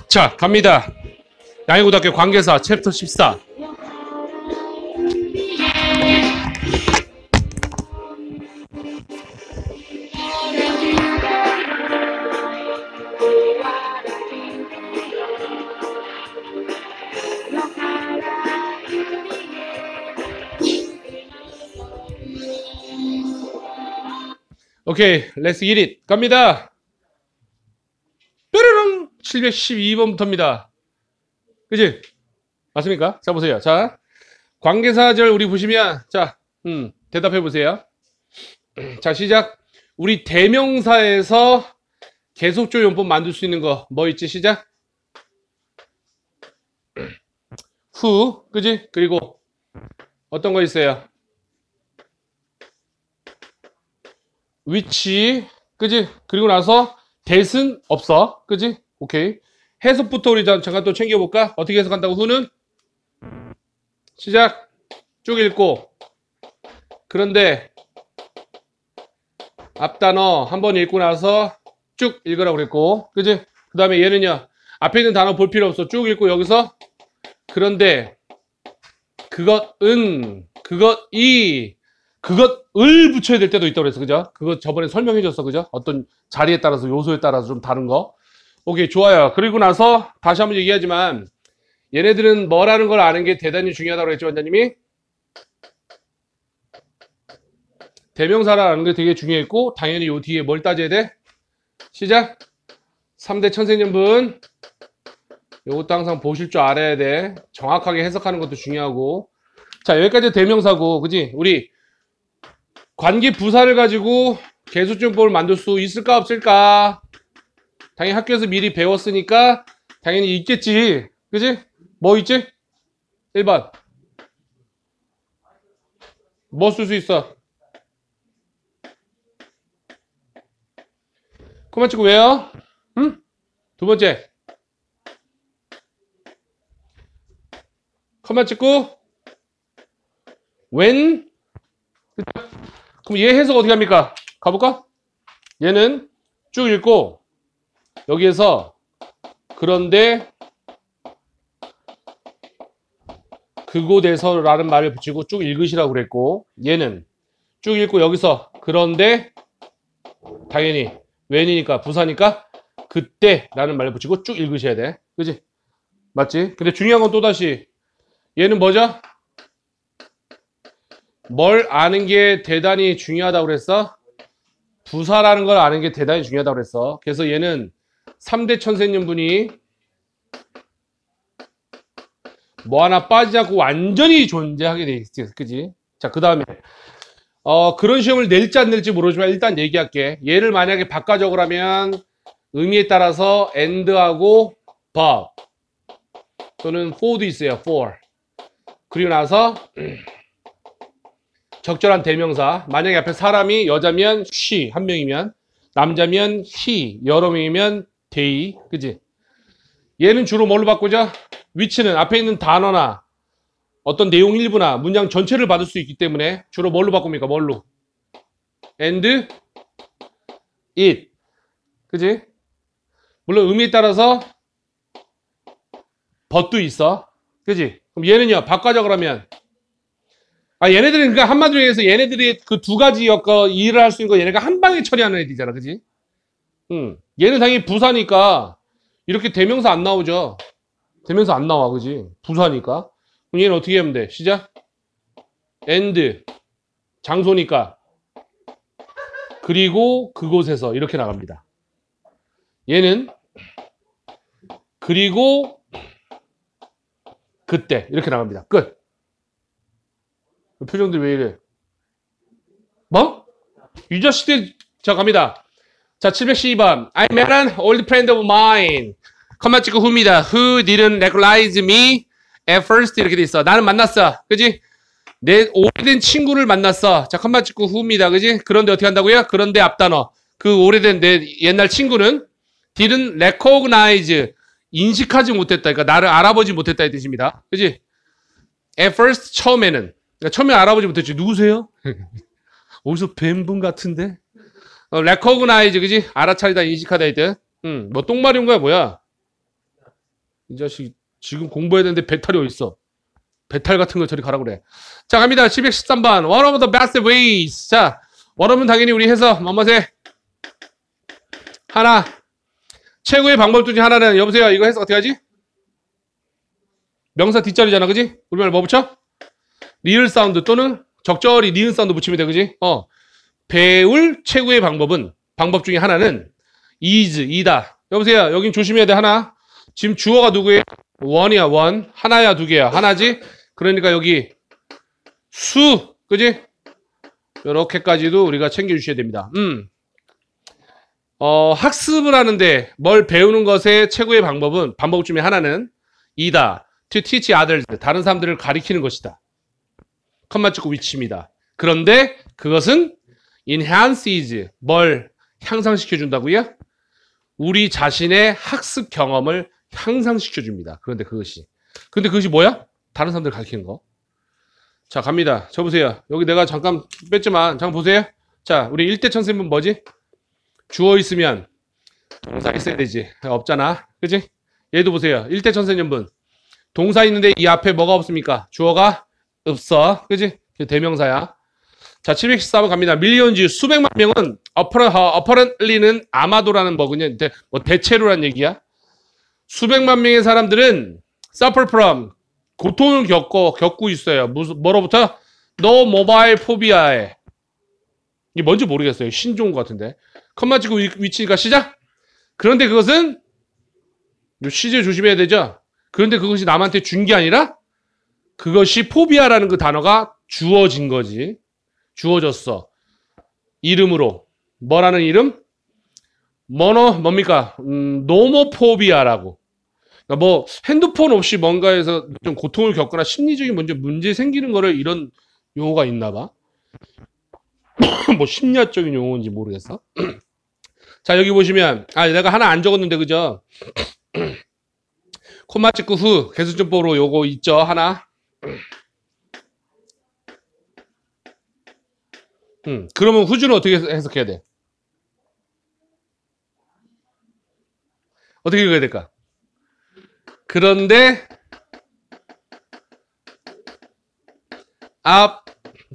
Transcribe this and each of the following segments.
자, 갑니다. 양해고등학교 관계사 챕터 14. 오케이, let's get it. 갑니다. 뾰로롱 712번부터입니다. 그치? 맞습니까? 자, 보세요. 자, 관계사절 우리 보시면, 자, 대답해 보세요. 자, 시작. 우리 대명사에서 계속조 용법 만들 수 있는 거, 뭐 있지? 시작. 후, 그지? 그리고 어떤 거 있어요? 위치, 그지? 그리고 나서 that은 없어, 그지? 오케이. 해석부터 우리 잠깐 또 챙겨볼까? 어떻게 해석한다고? 후는 시작. 쭉 읽고, 그런데 앞단어 한번 읽고 나서 쭉 읽으라고 그랬고, 그지? 그 다음에 얘는요, 앞에 있는 단어 볼 필요 없어. 쭉 읽고 여기서 그런데 그것은, 그것이, 그것을 붙여야 될 때도 있다고 그랬어. 그죠? 그거 저번에 설명해 줬어. 그죠? 어떤 자리에 따라서, 요소에 따라서 좀 다른 거. 오케이, 좋아요. 그리고 나서 다시 한번 얘기하지만 얘네들은 뭐라는 걸 아는 게 대단히 중요하다고 했죠, 원장님이? 대명사라는 게 되게 중요했고, 당연히 요 뒤에 뭘 따져야 돼? 시작. 3대 천생연분. 요것도 항상 보실 줄 알아야 돼. 정확하게 해석하는 것도 중요하고. 자, 여기까지 대명사고, 그지? 우리 관계 부사를 가지고 계수증법을 만들 수 있을까 없을까? 당연히 학교에서 미리 배웠으니까 당연히 있겠지. 그지? 뭐 있지? 1번. 뭐 쓸 수 있어? 그만 찍고 왜요? 응? 두 번째. 컴마 찍고 when. 그럼 얘 해석 어떻게 합니까? 가볼까? 얘는 쭉 읽고 여기에서 그런데 그곳에서 라는 말을 붙이고 쭉 읽으시라고 그랬고, 얘는 쭉 읽고 여기서 그런데 당연히 when이니까 부사니까 그때 라는 말을 붙이고 쭉 읽으셔야 돼. 그지? 맞지? 근데 중요한 건 또다시 얘는 뭐죠? 뭘 아는 게 대단히 중요하다고 그랬어? 부사라는 걸 아는 게 대단히 중요하다고 그랬어. 그래서 얘는 3대 천생연분이 뭐 하나 빠지지 않고 완전히 존재하게 돼 있지. 그지? 자, 그 다음에 그런 시험을 낼지 안 낼지 모르지만 일단 얘기할게. 얘를 만약에 바꿔 적으라면 의미에 따라서 and하고 but 또는 for도 있어요. for. 그리고 나서 적절한 대명사. 만약에 앞에 사람이 여자면 she 한 명이면, 남자면 he 여러 명이면 they. 그지? 얘는 주로 뭘로 바꾸죠? 위치는 앞에 있는 단어나 어떤 내용 일부나 문장 전체를 받을 수 있기 때문에 주로 뭘로 바꿉니까? 뭘로? and it. 그지? 물론 의미에 따라서 but도 있어. 그지? 그럼 얘는요, 바꿔자 그러면 얘네들은 그러니까 한마디로 얘기해서 얘네들이 그 두 가지 일을 할 수 있는 거 얘네가 한 방에 처리하는 애들이잖아. 그지? 얘는 당연히 부사니까 이렇게 대명사 안 나오죠. 대명사 안 나와. 그지? 부사니까. 그럼 얘는 어떻게 하면 돼? 시작. and 장소니까 그리고 그곳에서 이렇게 나갑니다. 얘는 그리고 그때 이렇게 나갑니다. 끝. 표정들 왜 이래? 뭐? 이 자식들. 자, 갑니다. 자, 712번. I met an old friend of mine. 컴마 찍고 who입니다. Who didn't recognize me at first. 이렇게 돼 있어. 나는 만났어. 그지? 내 오래된 친구를 만났어. 자, 컴마 찍고 who입니다. 그지? 그런데 어떻게 한다고요? 그런데 앞단어. 그 오래된 내 옛날 친구는 didn't recognize. 인식하지 못했다. 그러니까 나를 알아보지 못했다 이 뜻입니다. 그지? At first. 처음에는. 그러니까 처음에 알아보지 못했지. 누구세요? 어디서 뵌 분 같은데? recognize, 그지? 알아차리다, 인식하다, 이 뜻. 뭐, 똥마려운 거야, 뭐야? 이 자식 지금 공부해야 되는데 배탈이 어딨어. 배탈 같은 거 저리 가라 그래. 자, 갑니다. 713번. One of the best ways. 자, 원어는 당연히 우리 해서 뭐뭐세 하나. 최고의 방법 중에 하나는 여보세요. 이거 해서 어떻게 하지? 명사 뒷자리잖아. 그지? 우리말 뭐 붙여? 리을 사운드 또는 적절히 니은 사운드 붙이면 돼. 그지? 배울 최고의 방법은 방법 중에 하나는 is, 이다. 여보세요. 여긴 조심해야 돼. 하나. 지금 주어가 누구예요? 원이야. 원. 하나야. 두 개야. 하나지? 그러니까 여기 수. 그지? 요렇게까지도 우리가 챙겨주셔야 됩니다. 학습을 하는데 뭘 배우는 것의 최고의 방법은 방법 중에 하나는 이다. To teach others. 다른 사람들을 가리키는 것이다. 컴마 찍고 위치입니다. 그런데 그것은 enhances. 뭘 향상시켜준다고요? 우리 자신의 학습 경험을 향상시켜줍니다. 근데 그것이 뭐야? 다른 사람들 가르치는 거. 자, 갑니다. 저 보세요. 여기 내가 잠깐 뺐지만 잠깐 보세요. 자, 우리 일대천생문 뭐지? 주어 있으면 동사 있어야 되지. 없잖아. 그치? 얘도 보세요. 일대천생연분. 동사 있는데 이 앞에 뭐가 없습니까? 주어가 없어. 그치? 대명사야. 자, 714번 갑니다. 밀리언즈 수백만 명은 apparently는 아마도라는 뭐군요. 대체로란 얘기야. 수백만 명의 사람들은 suffer from 고통을 겪고 있어요. 뭐로부터? No mobile phobia에. 이게 뭔지 모르겠어요. 신조어인 것 같은데. 컴마 찍고 위치니까 시작. 그런데 그것은 시제 조심해야 되죠. 그런데 그것이 남한테 준 게 아니라 그것이 포비아라는 그 단어가 주어진 거지. 주어졌어. 이름으로. 뭐라는 이름? 뭡니까? 노모포비아라고. 그러니까 뭐 핸드폰 없이 뭔가에서 좀 고통을 겪거나 심리적인 문제 생기는 거를 이런 용어가 있나 봐. 뭐 심리학적인 용어인지 모르겠어. 자, 여기 보시면 내가 하나 안 적었는데 그죠? 콤마 찍고 후 개수점법으로 요거 있죠. 하나. 그러면 후주는 어떻게 해석해야 돼? 어떻게 읽어야 될까? 그런데 앞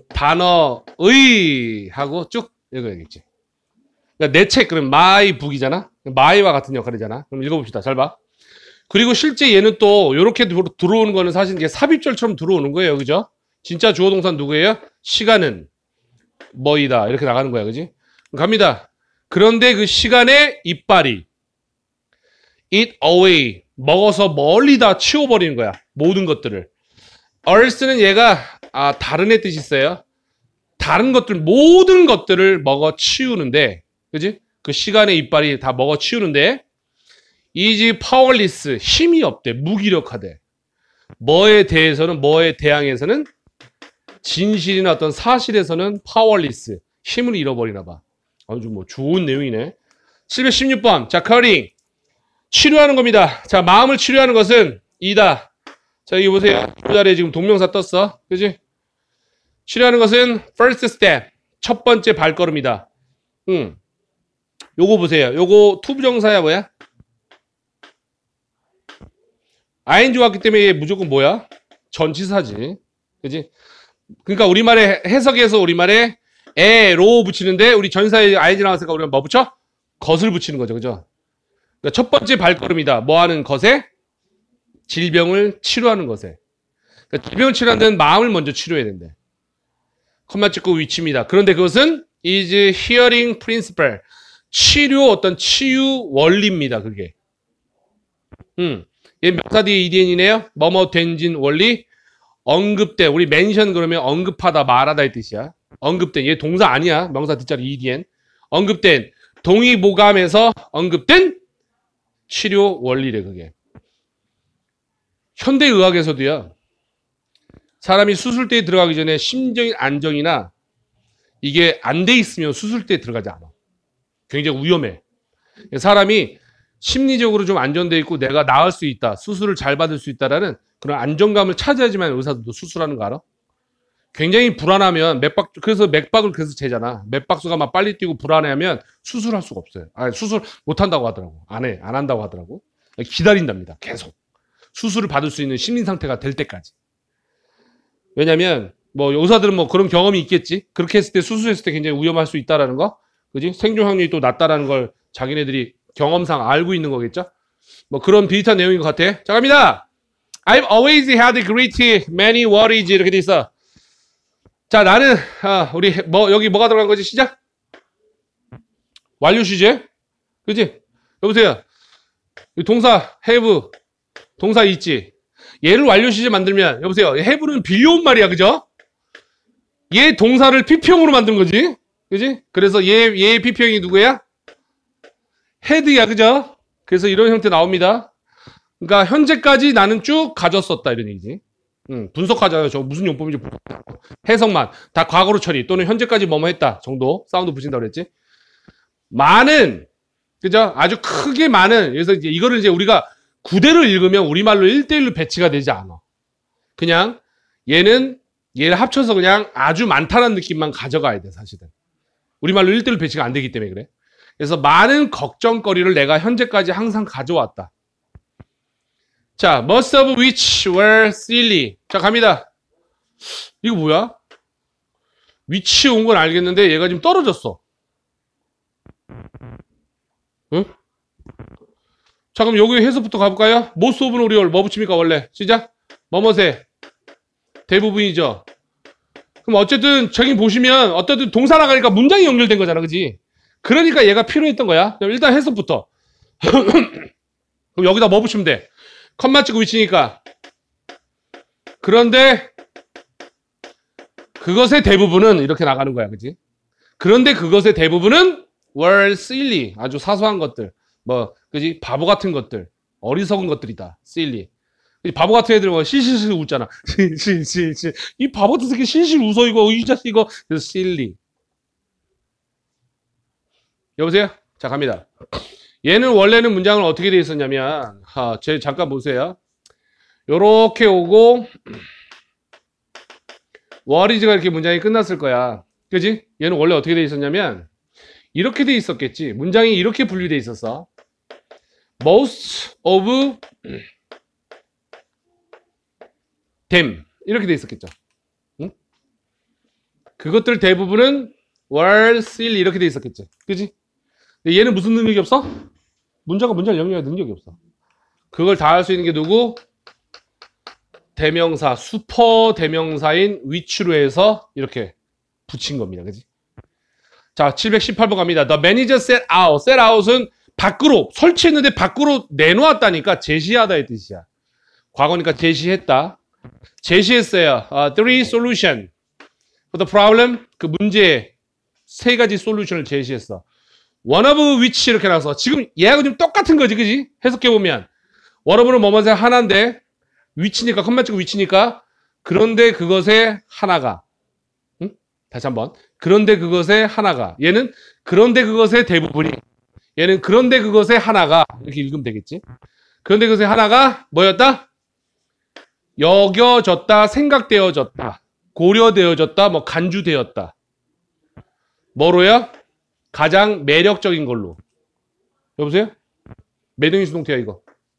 단어의 하고 쭉 읽어야겠지. 그러니까 내 책 그럼 my book이잖아. my와 같은 역할이잖아. 그럼 읽어봅시다. 잘 봐. 그리고 실제 얘는 또 이렇게 들어오는 거는 사실 이게 삽입절처럼 들어오는 거예요. 그죠? 진짜 주어 동사는 누구예요? 시간은 뭐이다. 이렇게 나가는 거야. 그지? 갑니다. 그런데 그 시간의 이빨이 eat away. 먹어서 멀리 다 치워버리는 거야. 모든 것들을. earth는 얘가 다른 애 뜻이 있어요. 다른 것들, 모든 것들을 먹어 치우는데, 그지? 그 시간의 이빨이 다 먹어 치우는데, is powerless. 힘이 없대. 무기력하대. 뭐에 대항해서는 진실이나 어떤 사실에서는 powerless. 힘을 잃어버리나 봐. 아주 뭐 좋은 내용이네. 716번. 자, cutting. 치료하는 겁니다. 자, 마음을 치료하는 것은 이다. 자, 여기 보세요. 그 자리에 지금 동명사 떴어. 그지? 치료하는 것은 first step. 첫 번째 발걸음이다. 요거 보세요. 요거 투부정사야 뭐야? ing 왔기 때문에 얘 무조건 뭐야? 전치사지. 그지? 그러니까 우리말에 해석에서 우리말에 로 붙이는데 우리 전사에 ing 나왔으니까 우리가 뭐 붙여? 것을 붙이는 거죠. 그죠? 그러니까 첫 번째 발걸음이다. 뭐 하는 것에? 질병을 치료하는 것에. 그러니까 질병을 치료하는 데는 마음을 먼저 치료해야 된대. 컴마 찍고 위치입니다. 그런데 그것은 is healing principle. 어떤 치유 원리입니다. 그게. 얘 명사 뒤에 edn이네요. 뭐뭐 된진 원리. 언급된. 우리 mention 그러면 언급하다, 말하다 이 뜻이야. 언급된. 얘 동사 아니야. 명사 뒷자리 edn. 언급된. 동의보감에서 언급된 치료 원리래 그게. 현대의학에서도요. 사람이 수술대에 들어가기 전에 심적인 안정이나 이게 안 돼 있으면 수술대에 들어가지 않아. 굉장히 위험해. 사람이 심리적으로 좀 안정돼 있고 내가 나을 수 있다. 수술을 잘 받을 수 있다라는 그런 안정감을 찾아야지만 의사들도 수술하는 거 알아? 굉장히 불안하면 그래서 맥박을 계속 재잖아. 맥박수가 막 빨리 뛰고 불안해하면 수술할 수가 없어요. 수술 못 한다고 하더라고. 안 한다고 하더라고. 기다린답니다. 계속. 수술을 받을 수 있는 심리 상태가 될 때까지. 왜냐면 뭐 의사들은 뭐 그런 경험이 있겠지. 그렇게 했을 때 수술했을 때 굉장히 위험할 수 있다라는 거, 그지? 생존 확률이 또 낮다라는 걸 자기네들이 경험상 알고 있는 거겠죠. 뭐 그런 비슷한 내용인 것 같아. 자, 갑니다. I've always had great many worries 이렇게 돼 있어. 자, 나는 우리 뭐 여기 뭐가 들어간 거지? 시작. 완료 시제, 그지? 여보세요. 동사 have, 동사 있지. 얘를 완료 시제 만들면 여보세요. have는 빌려온 말이야, 그죠? 얘 동사를 PP형으로 만든 거지, 그지? 그래서 얘의 PP형이 누구야? had야, 그죠? 그래서 이런 형태 나옵니다. 그러니까 현재까지 나는 쭉 가졌었다 이런 얘기지. 분석하잖아요. 저 무슨 용법인지 해석만 다 과거로 처리 또는 현재까지 뭐뭐 했다 정도 사운드 붙인다고 그랬지. 많은, 그죠? 아주 크게 많은. 그래서 이제 이거를 이제 우리가 구대로 읽으면 우리말로 1대1로 배치가 되지 않아. 그냥 얘를 합쳐서 그냥 아주 많다는 느낌만 가져가야 돼, 사실은. 우리말로 1대1로 배치가 안 되기 때문에 그래. 그래서 많은 걱정거리를 내가 현재까지 항상 가져왔다. 자, most of which were silly. 자, 갑니다. 이거 뭐야? which 온 건 알겠는데 얘가 지금 떨어졌어. 응? 자, 그럼 여기 해석부터 가볼까요? most of는 우리 뭐 붙입니까, 원래? 시작. 뭐뭐세. 대부분이죠. 그럼 어쨌든 저기 보시면 어쨌든 동사 나가니까 문장이 연결된 거잖아, 그지? 그러니까 얘가 필요했던 거야. 그럼 일단 해석부터. 그럼 여기다 뭐 붙이면 돼? 컴마 찍고 위치니까. 그런데 그것의 대부분은 이렇게 나가는 거야, 그지? 그런데 그것의 대부분은 were silly. 아주 사소한 것들. 뭐, 그지? 바보 같은 것들. 어리석은 것들이다. silly. 바보 같은 애들 뭐 실실실 웃잖아. 실실실. 이 바보 같은 새끼 실실 웃어 이거. 이 자식 이거. 그래서 silly. 여보세요? 자, 갑니다. 얘는 원래는 문장을 어떻게 되어 있었냐면, 잠깐 보세요. 요렇게 오고, what이s가 이렇게 문장이 끝났을 거야. 그지? 얘는 원래 어떻게 되어 있었냐면, 이렇게 되어 있었겠지. 문장이 이렇게 분류되어 있었어. most of them. 이렇게 되어 있었겠죠. 응? 그것들 대부분은 were silly. 이렇게 되어 있었겠지. 그지? 근데 얘는 무슨 능력이 없어? 문장을 영리할 능력이 없어. 그걸 다 할 수 있는 게 누구? 대명사, 슈퍼 대명사인 which로 해서 이렇게 붙인 겁니다. 그지? 자, 718번 갑니다. The manager set out. set out은 밖으로, 설치했는데 밖으로 내놓았다니까 제시하다의 뜻이야. 과거니까 제시했다. 제시했어요. Three solution for the problem. 그 문제에 세 가지 솔루션을 제시했어. one of which 이렇게 나와서 지금 얘하고 좀 똑같은 거지, 그지? 해석해보면 one of는 뭐뭐세 하나인데 which니까 컴마 찍고 which니까 그런데 그것의 하나가, 응? 다시 한번. 그런데 그것의 하나가, 얘는 그런데 그것의 대부분이, 얘는 그런데 그것의 하나가, 이렇게 읽으면 되겠지. 그런데 그것의 하나가 뭐였다? 여겨졌다, 생각되어졌다, 고려되어졌다, 뭐 간주되었다. 뭐로요? 가장 매력적인 걸로. 여보세요? 매동인 수동태야 이거.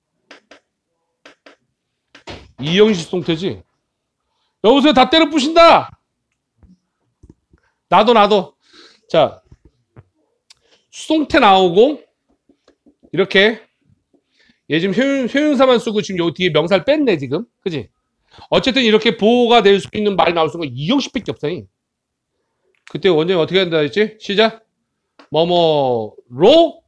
이형식 수동태지. 여보세요? 다 때려 부신다. 나도. 자, 수동태 나오고 이렇게 얘 지금 효용사만 쓰고 지금 여기 뒤에 명사를 뺐네 지금. 그지? 어쨌든 이렇게 보호가 될 수 있는 말이 나올 수 있는 건 이형식밖에 없어. 그때 원장이 어떻게 한다 했지? 시작. 뭐뭐로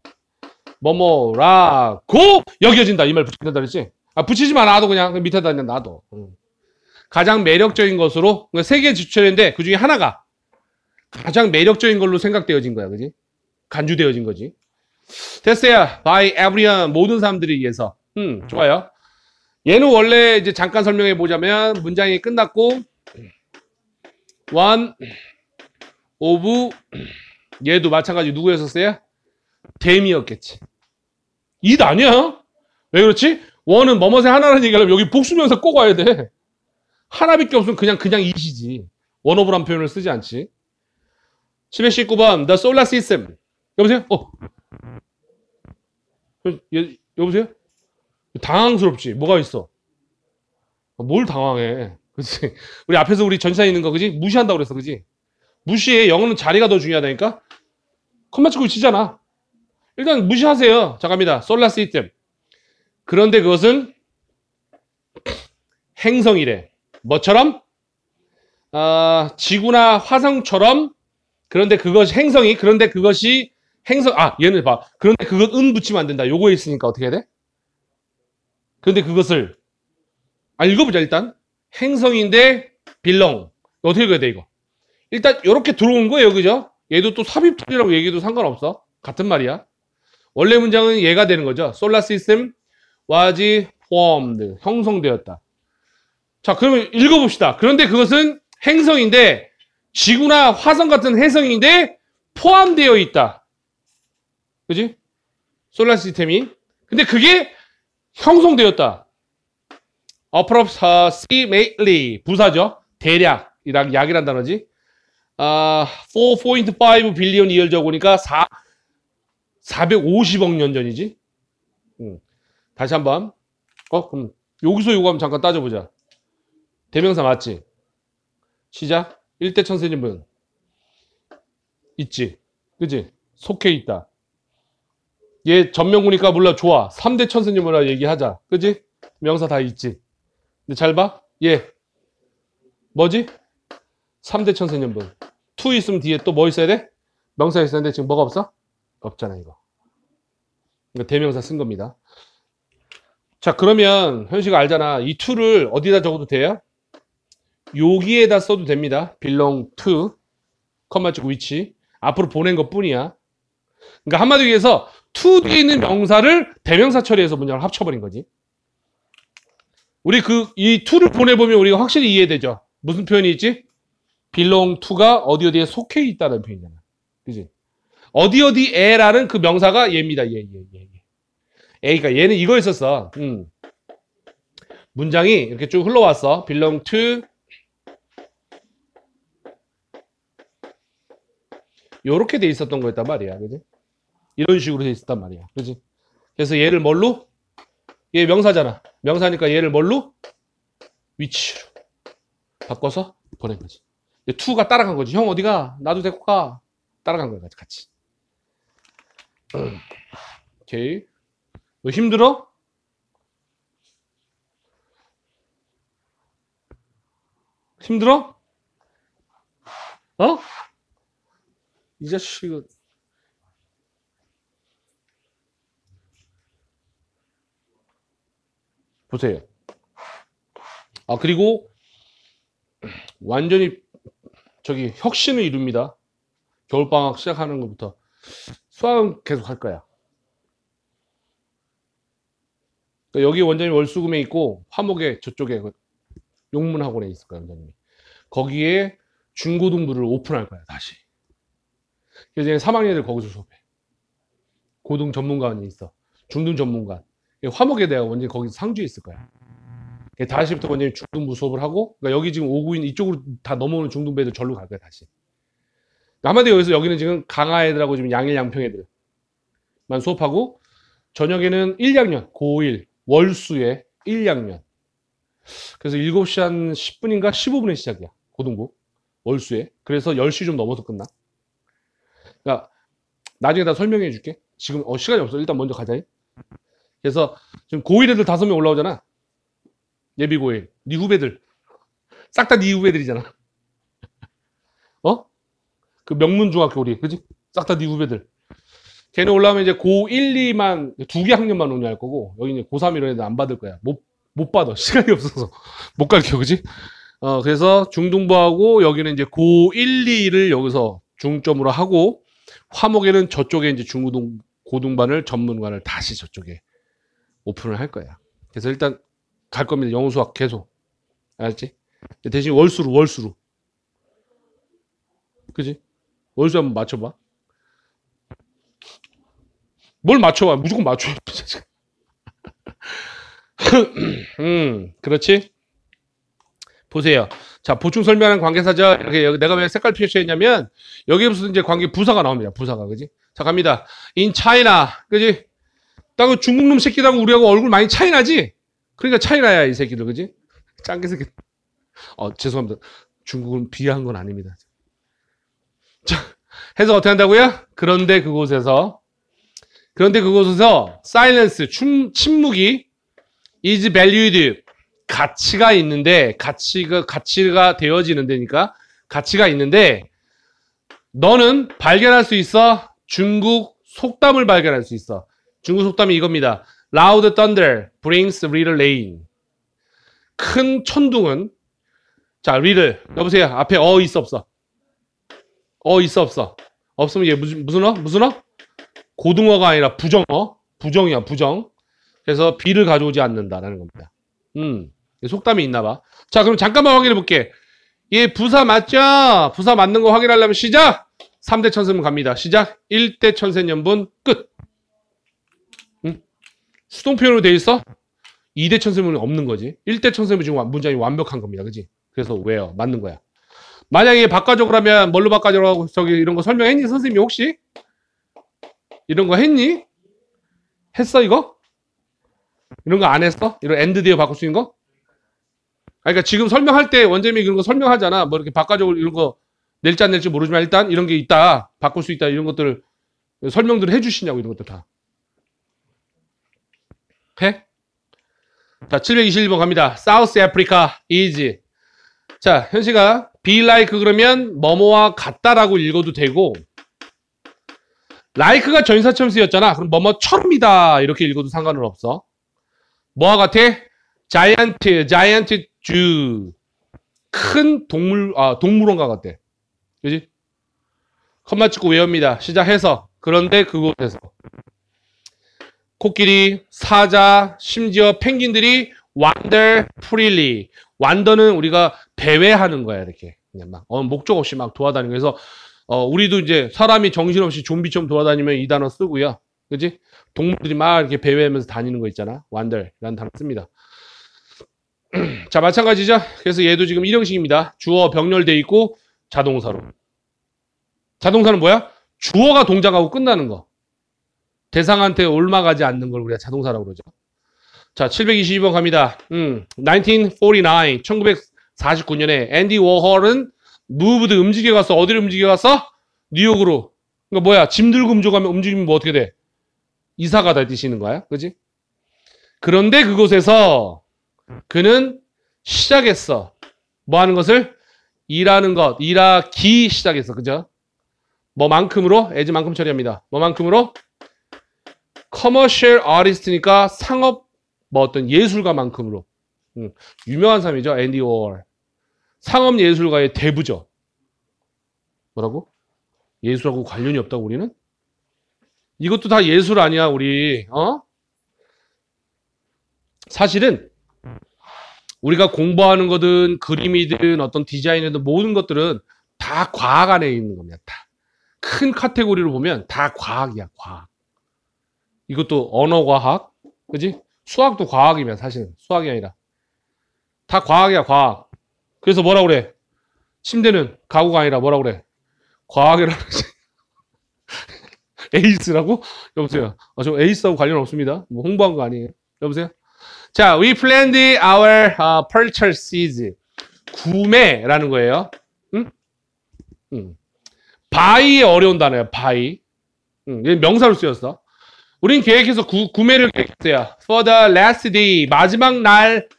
뭐뭐라고 여겨진다. 이 말 붙인다 그랬지? 붙이지 마. 놔둬 그냥 밑에다 그냥 놔둬. 가장 매력적인 것으로 세 개 지출인데 그 중에 하나가 가장 매력적인 걸로 생각되어진 거야. 그지? 간주되어진 거지. 됐어요. by everyone. 모든 사람들에 의해서. 좋아요. 얘는 원래 이제 잠깐 설명해 보자면 문장이 끝났고 one of 얘도 마찬가지 누구였었어요? 댐이었겠지. it 아니야? 왜 그렇지? one은 뭐뭐세 하나라는 얘기하려면 여기 복수명사 꼭 와야 돼. 하나밖에 없으면 그냥 it이지. one of라는 표현을 쓰지 않지. 719번 The Solar System. 여보세요? 여보세요? 당황스럽지? 뭐가 있어? 뭘 당황해. 그치? 우리 앞에서 우리 전치사 있는 거, 그지? 무시한다고 그랬어, 그지? 무시해. 영어는 자리가 더 중요하다니까? 컴마 찍고 치잖아. 일단 무시하세요. 자, 갑니다. 솔라 시스템. 그런데 그것은 행성이래. 뭐처럼? 지구나 화성처럼. 그런데 그것이 행성이, 그런데 그것이 행성, 얘는 봐. 그런데 그것 붙이면 안 된다. 요거에 있으니까 어떻게 해야 돼? 그런데 그것을, 읽어보자, 일단. 행성인데, belong. 어떻게 읽어야 돼, 이거? 일단, 요렇게 들어온 거예요, 그죠? 얘도 또 삽입틀이라고 얘기해도 상관없어. 같은 말이야. 원래 문장은 얘가 되는 거죠. Solar system was formed. 형성되었다. 자, 그러면 읽어봅시다. 그런데 그것은 행성인데, 지구나 화성 같은 행성인데, 포함되어 있다. 그지? 솔라 시스템이. 근데 그게 형성되었다. approximately. 부사죠. 대략이랑 약이란 단어지. 4.5 빌리언 이어를 적으니까 450억 년 전이지. 다시 한번. 그럼 여기서 요거 한번 잠깐 따져보자. 대명사 맞지? 시작. 1대 천세님은 있지. 그지? 속해 있다. 얘 전명구니까 몰라. 좋아. 3대 천세님이라 얘기하자. 그지? 명사 다 있지. 근데 잘 봐. 얘 뭐지? 3대 천세년분. to 있으면 뒤에 또 뭐 있어야 돼? 명사 있었는데 지금 뭐가 없어? 없잖아, 이거. 그러니까 대명사 쓴 겁니다. 자, 그러면 현식아 알잖아. 이 to를 어디다 적어도 돼요? 여기에다 써도 됩니다. belong to, 컴마 찍고 위치. 앞으로 보낸 것 뿐이야. 그러니까 한마디로 얘기해서 to 뒤에 있는 명사를 대명사 처리해서 문장을 합쳐버린 거지. 우리 이 to를 보내보면 우리가 확실히 이해되죠. 무슨 표현이 있지? belong to가 어디에 속해 있다는 표현이잖아. 그지? 어디에라는 그 명사가 얘입니다. 얘. 그러니까 얘는 이거 있었어. 문장이 이렇게 쭉 흘러왔어. belong to 요렇게 돼 있었던 거였단 말이야. 그지? 이런 식으로 돼 있었단 말이야. 그지? 그래서 얘를 뭘로? 얘 명사잖아. 명사니까 얘를 뭘로? 위치로 바꿔서 보낸 거지. to가 따라간 거지. 형 어디가? 나도 데리고 가. 따라간 거야, 같이. 오케이. 너 힘들어? 힘들어? 이 자식은. 보세요. 그리고 완전히 혁신을 이룹니다. 겨울방학 시작하는 것부터 수학은 계속 할 거야. 그러니까 여기 원장님 월수금에 있고 화목에 저쪽에 용문학원에 있을 거야, 원장님이. 거기에 중고등부를 오픈할 거야, 다시. 그래서 이제 3학년들 거기서 수업해. 고등 전문가원이 있어. 중등 전문가. 화목에 대한 원장님 거기서 상주에 있을 거야. 다시부터 원장님 중등부 수업을 하고, 그러니까 여기 지금 오고 있는 이쪽으로 다 넘어오는 중등부 애들 절로 갈 거야, 다시. 한마디로 여기서 여기는 지금 강화 애들하고 지금 양일 양평 애들만 수업하고, 저녁에는 1학년, 고1, 월수에 1학년. 그래서 7시 한 10분인가 15분에 시작이야, 고등부. 월수에. 그래서 10시 좀 넘어서 끝나. 그러니까 나중에 다 설명해 줄게. 지금 시간이 없어. 일단 먼저 가자. 그래서 지금 고1 애들 5명 올라오잖아. 예비 고1. 네 후배들. 싹 다 네 후배들이잖아. 그 명문중학교 우리. 그지? 싹 다 네 후배들. 걔네 올라오면 이제 고1, 2만 2개 학년만 운영할 거고, 여기 이제 고3 이런 애들 안 받을 거야. 못 받아. 시간이 없어서. 못 가르쳐. 그지? 그래서 중등부하고 여기는 이제 고1, 2를 여기서 중점으로 하고, 화목에는 저쪽에 이제 중고등, 고등반을 전문관을 다시 저쪽에 오픈을 할 거야. 그래서 일단 갈 겁니다. 영어 수학 계속. 알았지? 대신 월수로. 그지? 월수 한번 맞춰봐. 뭘 맞춰봐. 무조건 맞춰. 그렇지? 보세요. 자, 보충 설명하는 관계사죠. 이렇게 내가 왜 색깔 표시했냐면, 여기부터 이제 관계 부사가 나옵니다. 부사가. 그지? 자, 갑니다. In China. 그지? 딱 중국놈 새끼들하고 우리하고 얼굴 많이 차이 나지? 그러니까 차이나야, 이 새끼들. 그지? 짱게 생겼. 죄송합니다. 중국은 비하한 건 아닙니다. 자, 해서 어떻게 한다고요? 그런데 그곳에서 silence, 침묵이 is valued, 가치가 있는데, 가치가 되어지는 데니까, 가치가 있는데, 너는 발견할 수 있어. 중국 속담을 발견할 수 있어. 중국 속담이 이겁니다. Loud thunder brings little rain. 큰 천둥은, 자, little, 여보세요. 앞에 있어, 없어? 있어, 없어? 없으면 얘 무슨 어? 고등어가 아니라 부정어. 부정이야, 부정. 그래서 비를 가져오지 않는다라는 겁니다. 속담이 있나 봐. 자, 그럼 잠깐만 확인해 볼게. 얘 부사 맞죠? 부사 맞는 거 확인하려면 시작! 3대 천세문 갑니다. 시작! 1대 천세년분 끝! 수동표현으로 돼 있어? 2대 천세문이 없는 거지. 1대 천세문 지금 문장이 완벽한 겁니다. 그지? 그래서 왜요? 맞는 거야. 만약에 바꿔줘 그러면 뭘로 바꿔줘라고 저기 이런 거 설명했니? 선생님이 혹시? 이런 거 했니? 했어 이거? 이런 거 안 했어? 이런 엔드 뒤에 바꿀 수 있는 거? 그러니까 지금 설명할 때 원재민이 그런 거 설명하잖아. 뭐 이렇게 바꿔줘 이런 거 낼지 안 낼지 모르지만 일단 이런 게 있다. 바꿀 수 있다. 이런 것들을 설명들을 해주시냐고 이런 것들 다. 해? 자, 721번 갑니다. South Africa is. 자, 현시가 be like 그러면 뭐뭐와 같다라고 읽어도 되고 like가 전사처럼 쓰였잖아. 그럼 뭐뭐처럼이다 이렇게 읽어도 상관은 없어. 뭐와 같아? giant zoo. 큰 동물원과 같대. 그지? 컴마 찍고 외웁니다. 시작해서. 그런데 그곳에서 코끼리, 사자, 심지어 펭귄들이 wander freely. wander는 우리가 배회하는 거야, 이렇게. 그냥 막, 목적 없이 막 돌아다니고. 그래서, 우리도 이제 사람이 정신없이 좀비처럼 돌아다니면 이 단어 쓰고요. 그지? 동물들이 막 이렇게 배회하면서 다니는 거 있잖아. wander. 라는 단어 씁니다. 자, 마찬가지죠. 그래서 얘도 지금 일형식입니다. 주어 병렬돼 있고, 자동사로. 자동사는 뭐야? 주어가 동작하고 끝나는 거. 대상한테 옮아가지 않는 걸 우리가 자동사라고 그러죠. 자, 722번 갑니다. 1949, 1949년에 앤디 워홀은 moved, 움직여 갔어. 어디를 움직여 갔어? 뉴욕으로. 그러니까 뭐야? 짐 들고 움직이면 뭐 어떻게 돼? 이사 가다 뛰시는 거야. 그지? 그런데 그곳에서 그는 시작했어. 뭐 하는 것을? 일하는 것. 일하기 시작했어. 그죠? 뭐만큼으로? as만큼 처리합니다. 뭐만큼으로? 커머셜 아티스트니까 상업 뭐 어떤 예술가만큼으로. 유명한 사람이죠. 앤디 워홀. 상업 예술가의 대부죠. 뭐라고? 예술하고 관련이 없다고 우리는? 이것도 다 예술 아니야 우리. 사실은 우리가 공부하는 거든 그림이든 어떤 디자인이든 모든 것들은 다 과학 안에 있는 겁니다. 다. 큰 카테고리로 보면 다 과학이야. 과학. 이것도 언어과학, 그지? 수학도 과학이면 사실은 수학이 아니라 다 과학이야. 과학. 그래서 뭐라고 그래? 침대는 가구가 아니라 뭐라고 그래? 과학이라고 그러지. 에이스라고? 여보세요. 저 에이스하고 관련 없습니다. 뭐 홍보한 거 아니에요. 여보세요. 자, we planned our purchases. 구매라는 거예요. 응? buy의 어려운 단어야. buy. 명사로 쓰였어. 우린 계획해서 구매를 계획했어요. For the last day. 마지막 날에로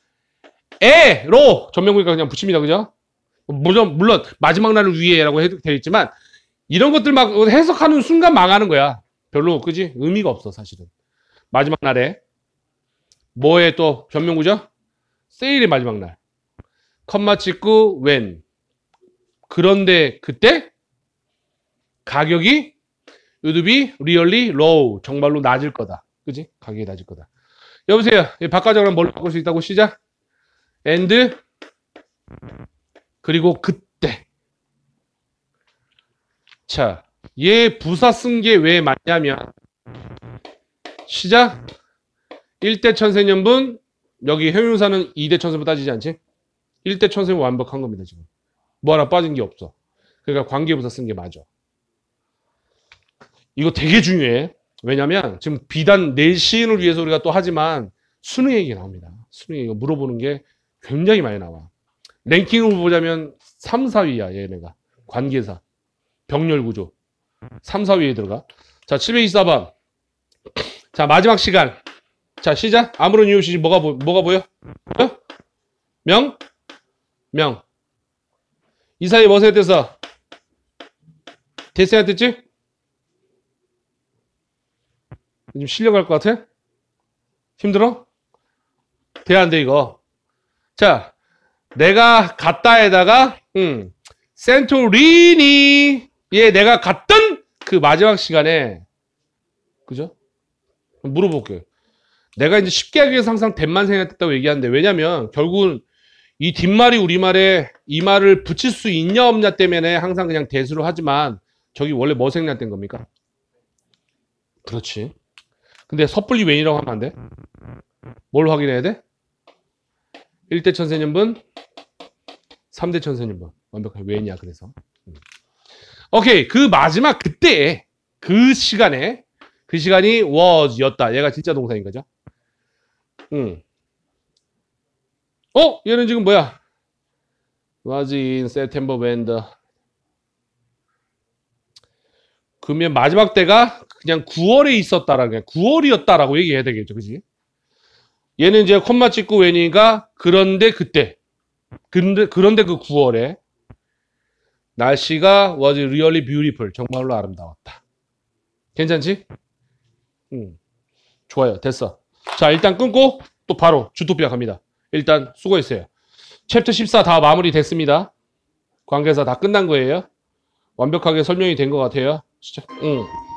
전명구니까 그냥 붙입니다. 그죠? 물론 마지막 날을 위해라고 해도 되겠지만 이런 것들 막 해석하는 순간 망하는 거야. 별로 그지? 의미가 없어 사실은. 마지막 날에 뭐에 또 변명구죠? 세일의 마지막 날. 컴마 찍고 when. 그런데 그때 가격이 would be really low. 정말로 낮을 거다. 그지? 가격이 낮을 거다. 여보세요. 바꿔적으로 뭘로 바꿀 수 있다고? 시작. and 그리고 그때. 자, 얘 부사 쓴 게 왜 맞냐면 시작. 1대 천세년분 여기 형용사는 2대 천세분 따지지 않지? 1대 천세분 완벽한 겁니다. 지금. 뭐 하나 빠진 게 없어. 그러니까 관계부사 쓴 게 맞아. 이거 되게 중요해. 왜냐면 지금 비단 내신을 위해서 우리가 또 하지만 수능 얘기 나옵니다. 수능 이거 물어보는 게 굉장히 많이 나와. 랭킹으로 보자면 3, 4위야, 얘네가. 관계사. 병렬 구조. 3, 4위에 들어가. 자, 724번. 자, 마지막 시간. 자, 시작. 아무런 이유 없이 뭐가 보여? 어? 명? 명. 이 사이 뭐세요, 됐어? 됐어야 됐지? 좀 실려갈 것 같아? 힘들어? 돼, 안 돼, 이거? 자, 내가 갔다에다가, 센토리니, 예, 내가 갔던 그 마지막 시간에, 그죠? 물어볼게요. 내가 이제 쉽게 하기 위해서 항상 댓만 생략했다고 얘기하는데, 왜냐면, 결국은 이 뒷말이 우리말에 이 말을 붙일 수 있냐 없냐 때문에 항상 그냥 대수로 하지만, 저기 원래 뭐 생략된 겁니까? 그렇지. 근데 섣불리 웬이라고 하면 안 돼? 뭘 확인해야 돼? 1대 천세년분, 3대 천세년분. 완벽하게 웬이야, 그래서. 오케이. 그 마지막 그때, 그 시간에, 그 시간이 was 였다. 얘가 진짜 동사인 거죠. 얘는 지금 뭐야? was in September when the 그러면 마지막 때가 그냥 9월에 있었다라고, 그냥 9월이었다라고 얘기해야 되겠죠. 그지? 얘는 이제 콤마 찍고 when이니까 그런데 그때. 그런데 그 9월에 날씨가 was really beautiful. 정말로 아름다웠다. 괜찮지? 좋아요. 됐어. 자, 일단 끊고 또 바로 주토피아 갑니다. 일단 수고했어요. 챕터 14 다 마무리 됐습니다. 관계사 다 끝난 거예요. 완벽하게 설명이 된 것 같아요. 진짜.